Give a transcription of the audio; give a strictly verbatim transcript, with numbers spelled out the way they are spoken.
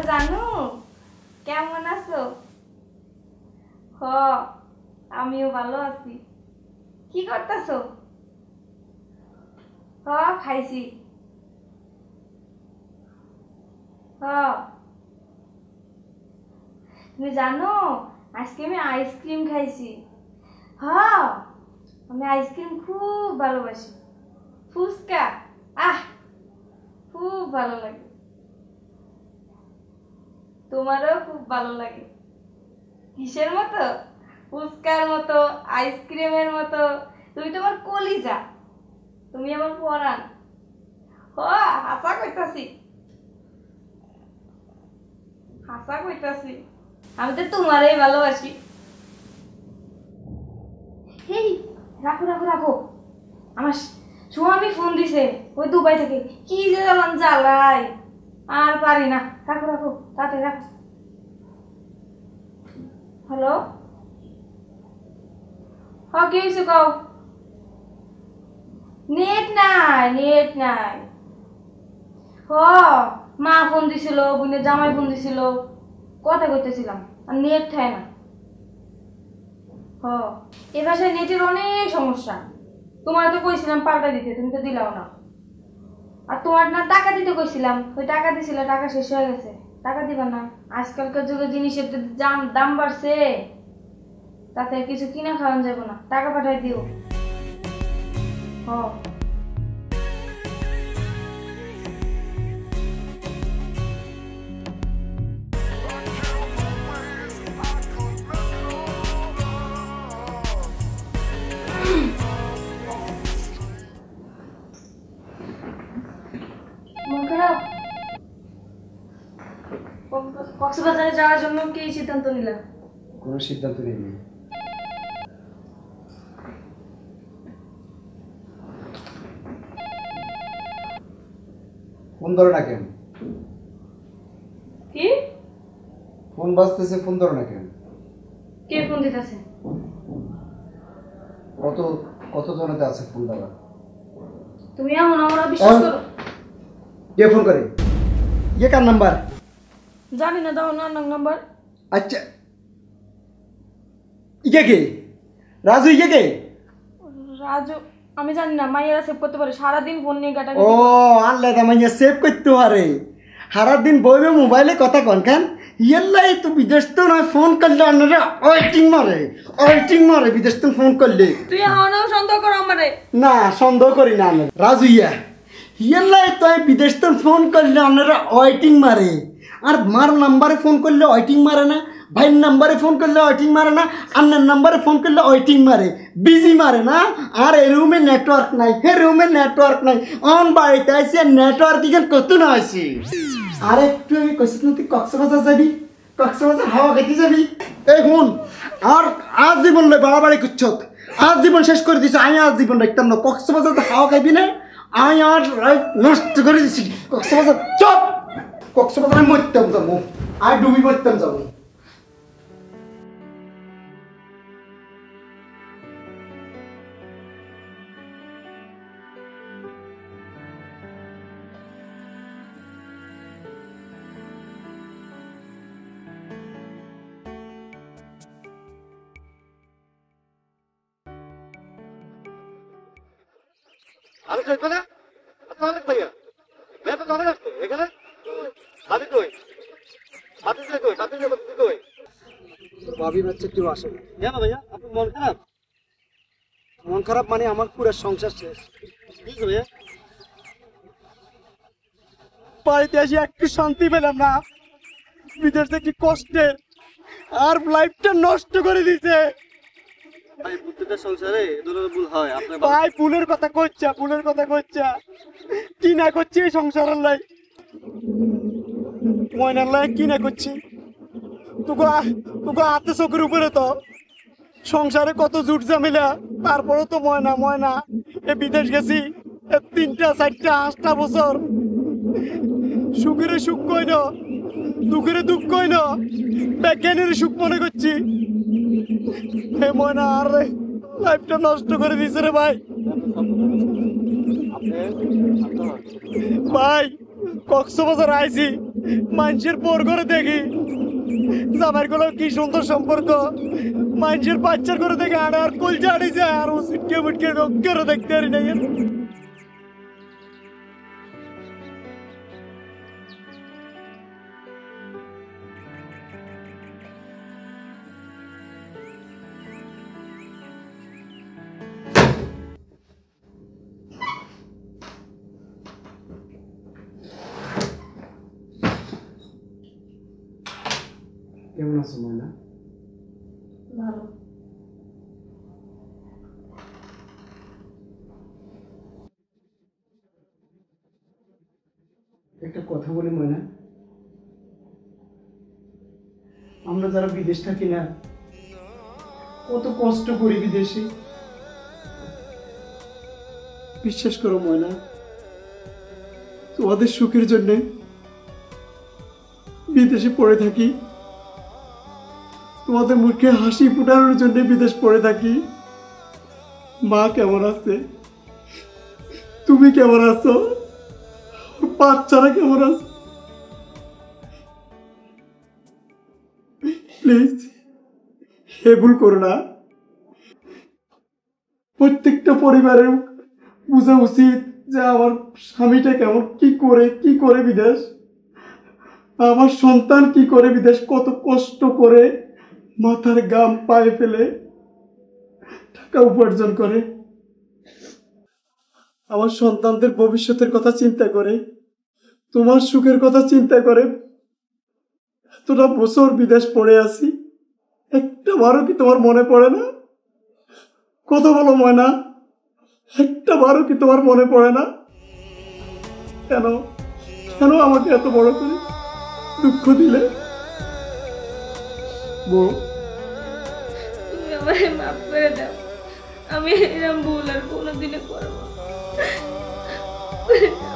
জানু কেমন আছো? হ আমিও ভালো আছি। কি করতেছো? হ খাইছি। হ তুমি জানো আজকে আমি আইসক্রিম খাইছি। হ্যাঁ আমি আইসক্রিম খুব ভালোবাসি। ফুচকা আহ খুব ভালো লাগে। তোমারও খুব ভালো লাগে। কিসের মতো? ফুচকার মতো, আইসক্রিমের মতো। তুমি তো আমার কলিজা, তুমি আমার পরাণ। হ হাসা কইতাছি, হাসা কইতাছি। আমি তো তোমারই ভালোবাসি। হেই রাখো রাখো রাখো, আমার স্বামী ফোন দিছে ওই দুবাই থেকে। কি যে জ্বালান জ্বালাই, আর পারি না। রাখো রাখো তাতে রাখো। হ্যালো, হ্যাঁ কি হয়েছে কও? নেট নাই, নেট নাই। হ মা ফোন দিছিল, বোনের জামাই ফোন দিছিল, কথা কইতেছিলাম, আর নেট থাকে না। হ এ ভাষায় নেটের অনেক সমস্যা। তোমার তো কইছিলাম পাল্টা দিতে, তুমি তো দিলাও না। আর তোমার না টাকা দিতে কইছিলাম, ওই টাকা দিছিল, টাকা শেষ হয়ে গেছে। টাকা দিবা না? আজকালকার যুগে জিনিসের দাম দাম বাড়ছে, তাতে কিছু কিনা খাওয়ান যাবো না। টাকা পাঠাই দিও। হ মন খারাপ? কক্সবাজারে যাওয়ার জন্য কি সিদ্ধান্ত নিলাম? কোনো সিদ্ধান্ত নেইনি। ফোন ধরো না কেন? কি ফোন বাজতেছে, ফোন ধরো না কেন? কে ফোন দিতেছে? কত কত জনেতে আছে ফোন দেওয়া? তুমি এমন আমরা বিশ্বাস করো? কে ফোন করে? ये কার নাম্বার? জানি না, দাও না নাম্বার। আচ্ছা ইয়ে কে? রাজু ইয়ে কে? রাজু আমি জানি না, মাইয়ারা সেভ করতে পারে, সারাদিন ফোন নিয়ে গাটা। ও আল্লাহ দা মাইয়া সেভ করতে পারে, সারাদিন বইবে মোবাইলে কথা কন কেন? ইয়াল্লাই তো বিদেশ তো নয়, ফোন করলে আপনারা ওয়েটিং মারে, ওয়েটিং মারে বিদেশ তো ফোন করলে। তুই আমারও সন্দেহ করো আমারে? না সন্দেহ করি না আমি। রাজু ইয়া ইয়াল্লাই তো বিদেশ তো ফোন করলে আপনারা ওয়েটিং মারে, আর মার নাম্বারে ফোন করলে ওয়েটিং মারে না, ভাইয়ের নাম্বারে ফোন করলে ওয়েটিং মারে না, আন্নার নাম্বারে ফোন করলে ওয়েটিং মারে, বিজি মারে না। আর এই রুমে নেটওয়ার্ক নাই, হে রুমে নেটওয়ার্ক নাই, অন বাড়িতে আসে নেটওয়ার্ক এখানে কত না আসে। আর একটু আমি কইছি না তুই কক্সবাজার যাবি, কক্সবাজার হাওয়া খেতে যাবি। এই শুন, আর আজ জীবন নয় বাড়াবাড়ি করছ, আজ জীবন শেষ করে দিছ। আমি আজ জীবন রাখতাম না, কক্সবাজার হাওয়া খাইবি না, আমি আর নষ্ট করে দিছি কক্সবাজার। চপ কক্সবাজার আমি মরতাম যাবো, আর ডুবি মরতাম যাবো। আমি তো এখানে আসসালামু ভাইয়া, মেয়ে তো কবে আসতো এখানে? বাতি কই? বাতি কই? বাতি কই? ভাবি বাচ্চা কেউ আসে না। কেন ভাইয়া, আপনার মন খারাপ? মন খারাপ মানে আমার পুরো সংসার শেষ। কি ভাইয়া? বাড়িতে এসে একটু শান্তি পেলাম না, বিদেশ থেকে কষ্টে আর লাইফটা নষ্ট করে দিছে। ভাই প্রত্যেকটা সংসারে এ ধরনের ভুল হয়। আপনার ভাই ফুলের কথা কইছা, ফুলের কথা কইছা, কি না করছি এই সংসারের লাই, ময়নার লাই কি না করছি। তোকে তোকে হাতে চোখের উপরে তো সংসারে কত জুট ঝামেলা, তারপরেও তো ময়না ময়না এ বিদেশ গেছি তিনটা চারটা পাঁচটা বছর, সুখের সুখ কই না, দুঃখের দুঃখ কই না, বিজ্ঞানের সুখ মনে করছি। হে ময়না আর লাইফটা নষ্ট করে দিছে রে ভাই। ভাই কক্সবাজার আইছি, মানুষের পর করে দেখি জামাইয়ের গুলো কি সুন্দর সম্পর্ক, মানুষের বাচ্চার করে দেখে আড়ে আর কুল জাড়ি যায় আর ও সিটকে মুটকে করে দেখতে পারি না। কেমন আছো ময়না? ভালো। একটা কথা বলি ময়না, আমরা যারা বিদেশ থাকি না কত কষ্ট করি বিদেশে, বিশ্বাস করো ময়না, তোমাদের সুখের জন্য বিদেশে পড়ে থাকি, তোমাদের মুখে হাসি ফুটানোর জন্য বিদেশ পড়ে থাকি। মা কেমন আছে, তুমি কেমন আছো, বাচ্চারা কেমন আছে, প্লিজ হে ভুল করো না। প্রত্যেকটা পরিবারের বোঝা উচিত যে আমার স্বামীটা কেমন, কি করে কি করে বিদেশ, আমার সন্তান কি করে বিদেশ, কত কষ্ট করে মাথার গাম পায়ে ফেলে টাকা উপার্জন করে, আমার সন্তানদের ভবিষ্যতের কথা চিন্তা করে, তোমার সুখের কথা চিন্তা করে এতটা বছর বিদেশ পড়ে আছি, একটা বারও কি তোমার মনে পড়ে না? কথা বলো ময়না, একটা বারও কি তোমার মনে পড়ে না? কেন কেন আমাকে এত বড় করে দুঃখ দিলে? বউ, তুমি আমারে মাফ করে দাও, আমি এরকম ভুল আর কোনোদিনও করবো না।